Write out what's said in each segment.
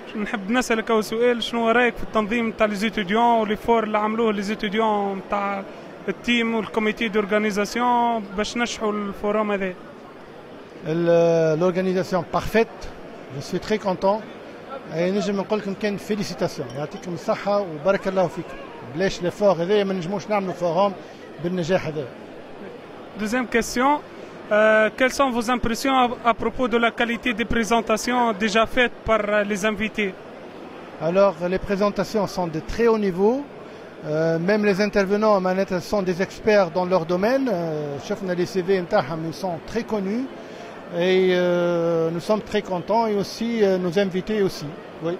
نحب نسألك أول سؤال، شنو رأيك في التنظيم نتاع ليزيتوديون والإفور اللي عملوه ليزيتوديون نتاع التيم والكوميتي دورغانيزاسيون باش نشحوا الفورум هذا؟ L'organisation parfaite, je suis très content. نجم نقول لكم كان فيليسيتاسيون، يعطيكم الصحة وبارك الله فيكم. بلاش ليفور هذايا ما نجموش نعملوا فورум بالنجاح هذا. Deuxième question, quelles sont vos impressions à propos de la qualité des présentations déjà faites par les invités? Alors les présentations sont de très haut niveau. Même les intervenants sont des experts dans leur domaine. شفنا les CV نتاعهم, ils sont très connus et nous sommes très contents, et aussi nos invités aussi. Oui.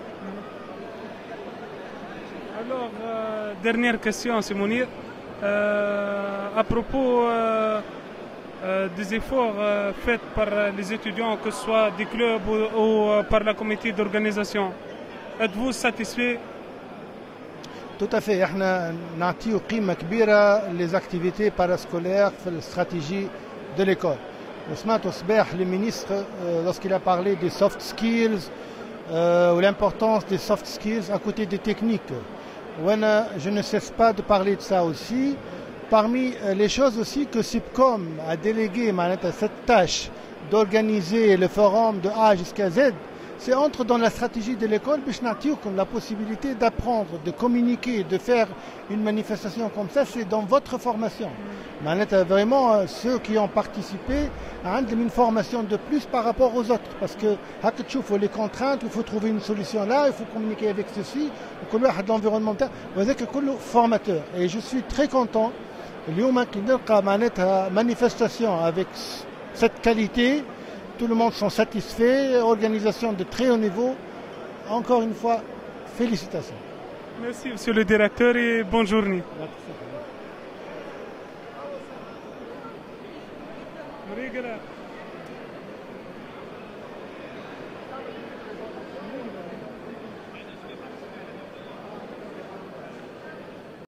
Alors dernière question, c'est Mounir, à propos des efforts faits par les étudiants, que ce soit des clubs ou par la comité d'organisation. Êtes-vous satisfait? Tout à fait. احنا نعطيو قيمة كبيرة les activités parascolaires في الاستراتيجية de l'école. وسمعتوا صباح le ministre lorsqu'il a parlé des soft skills ou l'importance des soft skills à côté des techniques. وانا je ne cesse pas de parler de ça aussi. Parmi les choses aussi que SIPCOM a délégué cette tâche d'organiser le forum de A jusqu'à Z, c'est entre dans la stratégie de l'école, comme la possibilité d'apprendre, de communiquer, de faire une manifestation comme ça, c'est dans votre formation. Vraiment, ceux qui ont participé ont une formation de plus par rapport aux autres, parce que il faut les contraintes, il faut trouver une solution là, il faut communiquer avec ceci, l'environnement, vous êtes que le formateur. Et je suis très content. اليوم كي نلقى معناتها manifestation avec cette qualité, tout le monde sont satisfaits, organisation de très haut niveau. Encore une fois, félicitations. Merci monsieur le directeur et bonne journée. Merci.